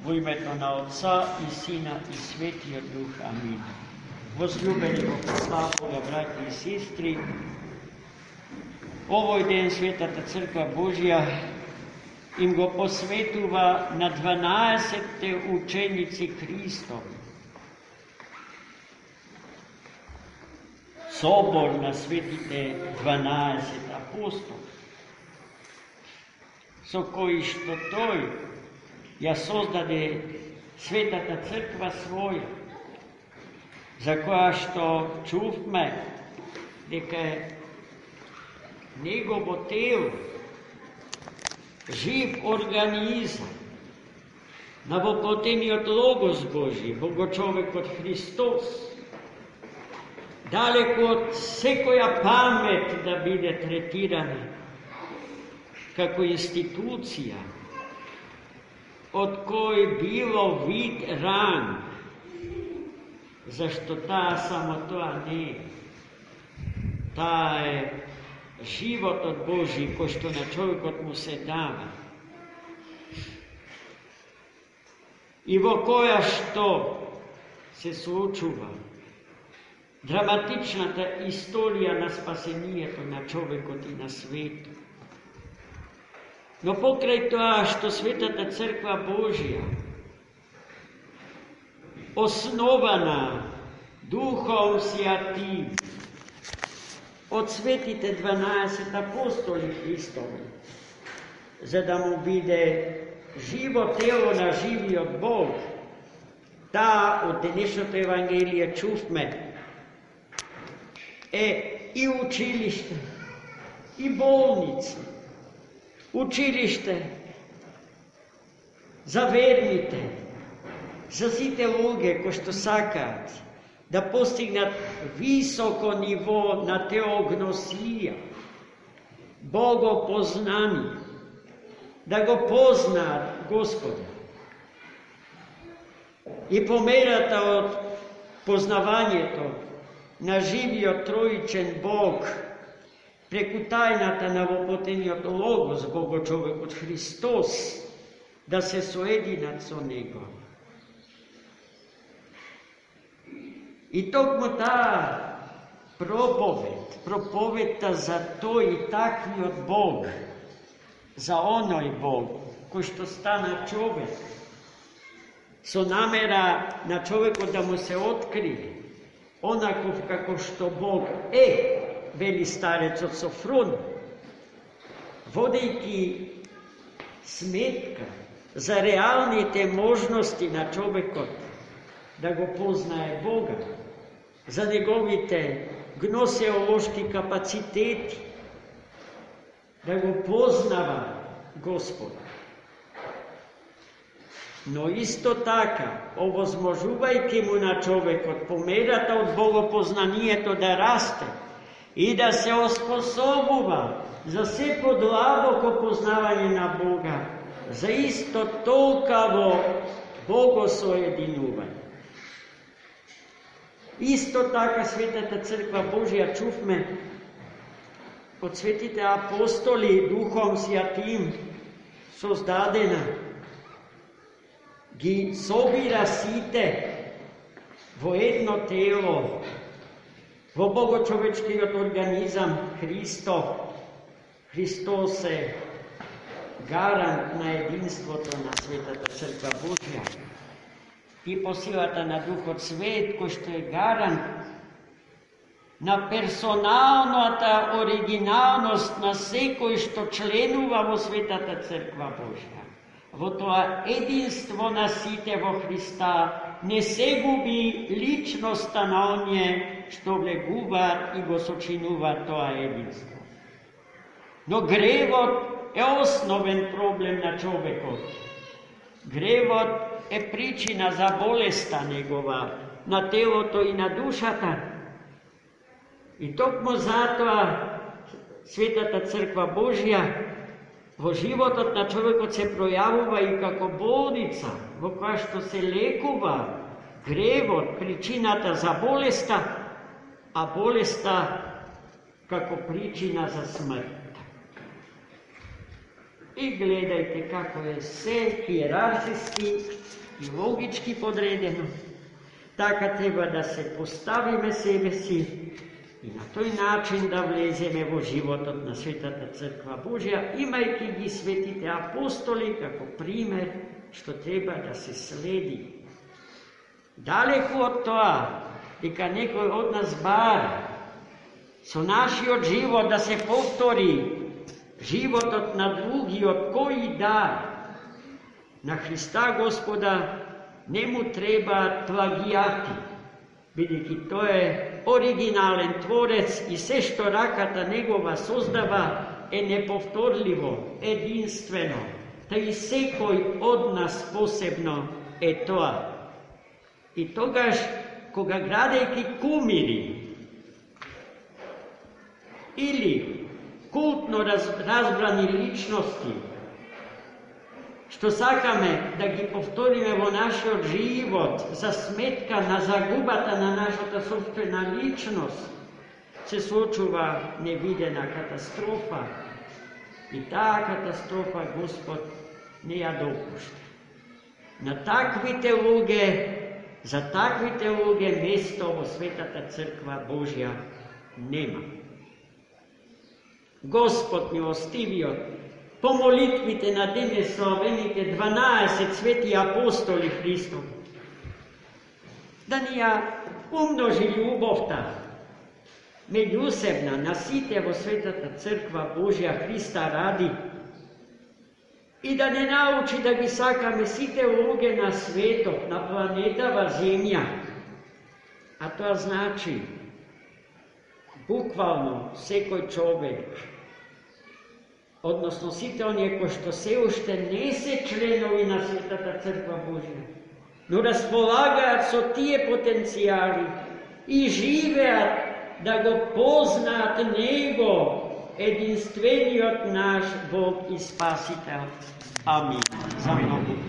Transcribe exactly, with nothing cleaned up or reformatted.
U imето на Отца и Сина и Светия Дух. Амин. Возлюбени во Христа, браќа и сестри, овој ден Светата Црква Божја им го посветува на дванаесетте ученици Христови. Собор на светите дванаесет апостоли, со кои што тој ја создаде Светата Црква своја, за која што чувме дека негово тело, жив организам, новоплотениот Логос Божи, Богочовекот Христос, далеко од секоја памет да биде третирана како институција, од кој било вид ранг, зашто таа само тоа не е. Таа е животот Божи кој што на човекот му се дава. И во која што се случува драматичната историја на спасението на човекот и на светот. Но покрај тоа што Светата Црква Божја, основана Духом Святим од светите дванаесет апостоли Христови, за да му биде живо тело на живиот Бог, таа од денешното Евангелие чувме е и училиште, и болници, училиште за верните, за сите луѓе кои што сакаат да постигнат високо ниво на теогносија, богопознание, да го познаат Господа. И померата од познавањето на живиот троичен Бог преку тајната на воплотениот Логос, Богочовекот Христос, да се соединат со Него. И токму таа проповед, проповедта за тој и таквиот Бог, за оној Бог кој што стана човек, со намера на човекот да му се открие онаков како што Бог е, вели старецот Софрон, водејќи сметка за реалните можности на човекот да го познае Бога, за неговите гносеолошки капацитети, да го познава Господа. Но исто така, овозможувајќи му на човекот померата од богопознанието да расте и да се оспособува за се подлабоко познавање на Бога, за исто толкаво богосоединување. Исто така Светата Црква Божја чувме од светите апостоли Духом Святим создадена, ги собира сите во едно тело, во богочовечкиот организам Христов. Христос е гарант на единството на Светата Црква Божја и по силата на Духот Свет, кој што е гарант на персоналната оригиналност на секој што членува во Светата Црква Божја. Во тоа единство на сите во Христа не се губи личноста на оние што влегуваат и го сочинуваат тоа единство. Но гревот е основен проблем на човекот. Гревот е причина за болеста негова, на телото и на душата. И токму затоа Светата Црква Божја во животот на човекот се пројавува и како болница, во која што се лекува гревот, причината за болеста, а болеста како причина за смрт. I gledajte kako je sve hijerarhijski i logički podredeno. Tako treba da se postavime sebe si i na toj način da vlezeme v život na Svetata Crkva Božja, imajki gi svetite apostoli kako primer, što treba da se sledi. Daleko od toga, deka nekoj od nas bar, so naši od život da se povtori, život od na drugi, od koji dar. Na Hrista Gospoda njemu treba plagijati. Vidite, to je originalen tvorec i sve što rakata njegova sozdava je nepovtorljivo, jedinstveno. Ta i sekoj od nas posebno je to. I togaž, koga gradejki kumiri ili kultno raz, razbrani ličnosti, što sakame da gi povtorime vo našo život, za smetka, na zagubata na našo ta sobstvena ličnost, se sočuva nevidena katastrofa. I ta katastrofa Gospod ne ja dopušta. Na takvi teologe, za takvi teologe mesto vo Svetata Crkva Božja nema. Gospod milostivio, po molitvite na dene slavenite dvanaest sveti apostoli Hristov, da nija umnoži ljubovta, međusebna, nasite vo Svetata Crkva Božja Hrista radi i da ne nauči da gi sakame site uloge na sveto, na planetava Zemlja. A to znači, bukvalno, sekoj čovek, odnosno site on ko što se ušte ne se členovi na Svetata Crkva Božja, no raspolagaat so tije potencijali i živeat da go poznat Nego, jedinstveniot naš Bog i Spasitel. Amin. Za mnogo.